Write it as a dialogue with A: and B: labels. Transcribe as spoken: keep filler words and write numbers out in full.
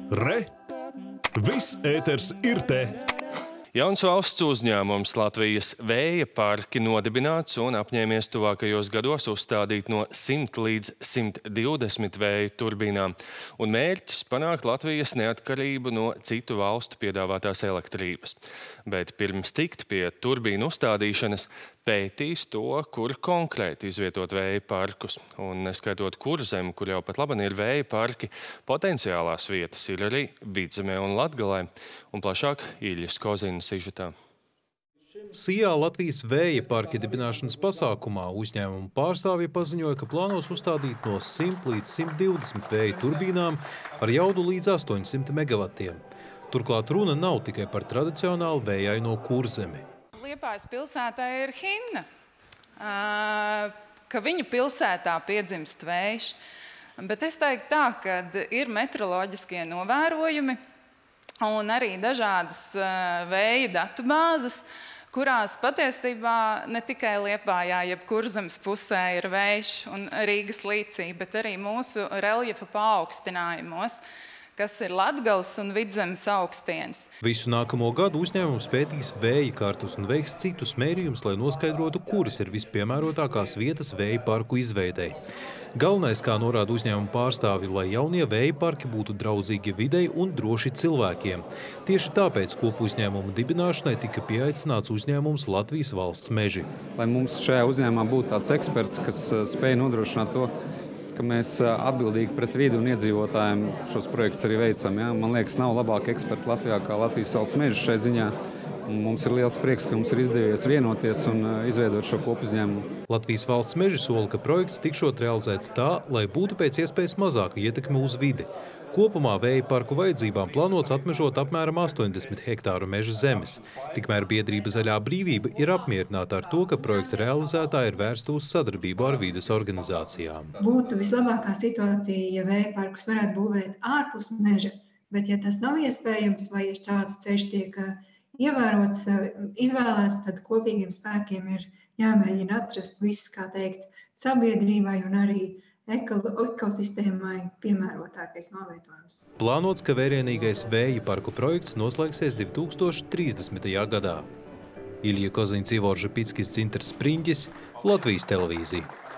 A: Re! Viss ēters ir te!
B: Jauns valsts uzņēmums Latvijas Vēja parki nodibināts un apņēmies tuvākajos gados uzstādīt no simta līdz simt divdesmit vēja turbīnām. Un mērķis panākt Latvijas neatkarību no citu valstu piedāvātās elektrības. Bet pirms tikt pie turbīnu uzstādīšanas pētīs to, kur konkrēti izvietot vēja parkus. Un neskaitot Kurzemi, kur jau pat labi ir vēja parki, potenciālās vietas ir arī Vidzemē un Latgalē. Un plašāk Iļas Kozinas sižetā.
C: Sijā Latvijas Vēja parka dibināšanas pasākumā uzņēmuma pārstāvji paziņoja, ka plānos uzstādīt no simta līdz simt divdesmit vēja turbīnām ar jaudu līdz astoņsimt megavatiem. Turklāt runa nav tikai par tradicionālu vējaino Kurzemi.
D: Liepājas pilsētā ir himna, ka viņu pilsētā piedzimst vējš. Bet es teiktu tā, ka ir meteoroloģiskie novērojumi un arī dažādas vēja datubāzes, kurās patiesībā ne tikai Liepājā, jeb Kurzemes pusē ir vējš un Rīgas līcī, bet arī mūsu reljefa paaugstinājumos, kas ir Latgales un Vidzemes augstienes.
C: Visu nākamo gadu uzņēmums pētīs vēja kartus un veiks citus mērījumus, lai noskaidrotu, kuras ir vispiemērotākās vietas vēja parku izveidei. Galvenais, kā norāda uzņēmuma pārstāvi, lai jaunie vēja parki būtu draudzīgi videi un droši cilvēkiem. Tieši tāpēc kopu uzņēmuma dibināšanai tika pieaicināts uzņēmums Latvijas Valsts meži.
E: Lai mums šajā uzņēmumā būtu tāds eksperts, kas spēj nodrošināt to, ka mēs atbildīgi pret vidi un iedzīvotājiem šos projektus arī veicam. Ja? Man liekas, nav labāka eksperta Latvijā kā Latvijas Valsts meži šai ziņā. Mums ir liels prieks, ka mums ir izdevies vienoties un izveidot šo kopuzņēmumu.
C: Latvijas Valsts meži sola, ka projekts tikšot realizēts tā, lai būtu pēc iespējas mazāka ietekme uz vidi. Kopumā vēja parku vajadzībām plānots atmežot apmēram astoņdesmit hektāru meža zemes. Tikmēr biedrība Zaļā brīvība ir apmierināta ar to, ka projekta realizētāji ir vērsta uz sadarbību ar vides organizācijām.
F: Būtu vislabākā situācija, ja vēja parkus varētu būvēt ārpus meža, bet ja tas nav iespējams vai ja šāds ceļš tiek ievērots, izvēlēts, tad kopīgiem spēkiem ir jāmēģina atrast viss, kā teikt, sabiedrībai un arī ekosistēmai piemērotākais novietojums.
C: Plānots, ka vērienīgais vēja parku projekts noslēgsies divi tūkstoši trīsdesmitajā gadā. Iļja Koziņas, Ivorža Pickis, Dzintars Spriņģis, Latvijas televīzija.